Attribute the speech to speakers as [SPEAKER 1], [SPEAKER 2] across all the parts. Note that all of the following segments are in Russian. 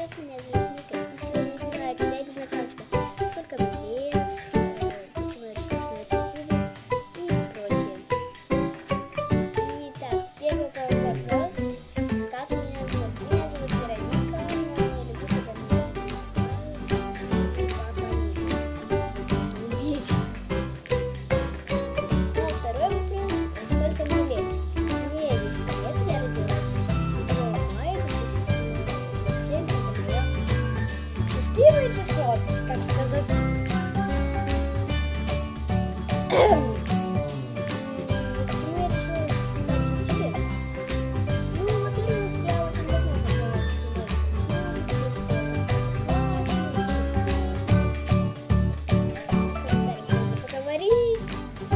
[SPEAKER 1] привет, меня зовут Ника, и сегодня я снимаю коллег знакомства. Сколько мне лет, почему я решила снимать YouTube и прочее. Итак, первый вопрос. Как меня зовут? Меня зовут Вероника, но я не люблю, когда меня называют папа убить. Ну, второй вопрос. Сколько мне лет? Мне 10 лет, я родилась 7 мая 2007 года. Счастливое число, как сказать. Почему я решила снимать в YouTube? Ну, во-первых, я очень давно хотела снимать YouTube, потому что классно, поговорить.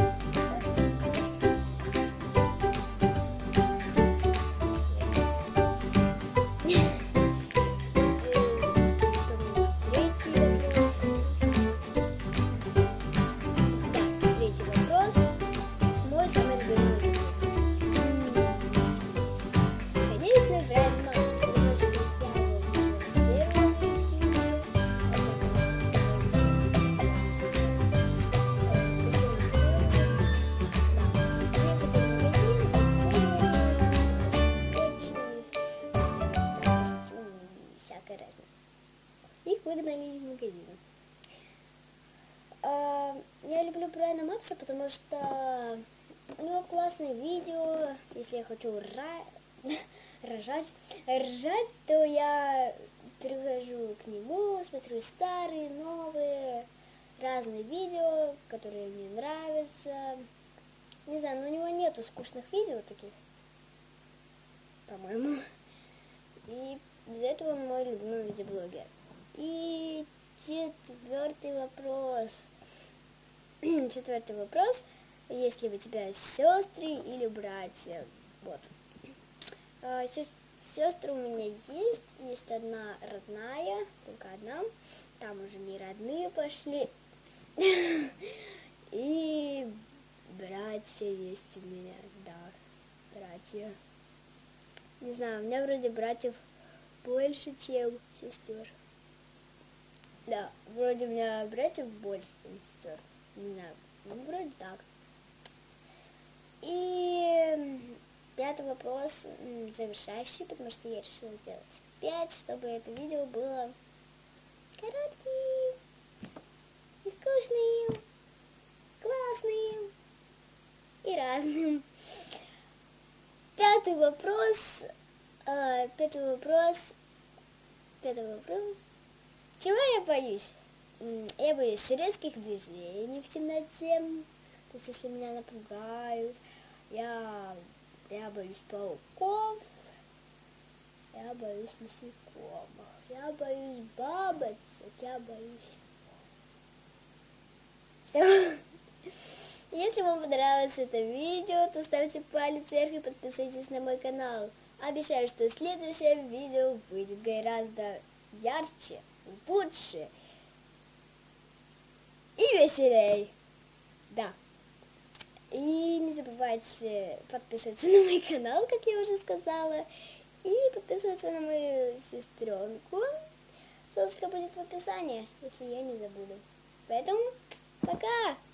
[SPEAKER 1] Третий вопрос. Мой самый любимый язык. Конечно, Брайан Макс, потому что я его видела первый в YouTube. Всякое разное. Их выгнали из магазина. Я люблю Брайана Макса, потому что у него классные видео. Если я хочу ржать, то я прихожу к нему, смотрю старые, новые, разные видео, которые мне нравятся. Не знаю, но у него нету скучных видео таких, по-моему. И из-за этого он мой любимый видеоблогер. И четвертый вопрос. Есть ли у тебя сестры или братья? Вот. Сестры у меня есть одна родная, только одна. Там уже не родные пошли. И братья есть у меня, да, братья. Не знаю, у меня вроде братьев больше, чем сестер. Да, вроде у меня братьев больше, чем сестер. Не знаю, ну вроде так. И пятый вопрос, завершающий, потому что я решила сделать 5, чтобы это видео было коротким, и скучным, классным и разным. Пятый вопрос. Чего я боюсь? Я боюсь резких движений в темноте. То есть, если меня напугают, я боюсь пауков, я боюсь насекомых, я боюсь бабочек, я боюсь... Все. Если вам понравилось это видео, то ставьте палец вверх и подписывайтесь на мой канал. Обещаю, что следующее видео выйдет гораздо ярче, лучше и веселей. Да. И не забывайте подписываться на мой канал, как я уже сказала, и подписываться на мою сестренку. Ссылочка будет в описании, если я не забуду. Поэтому пока!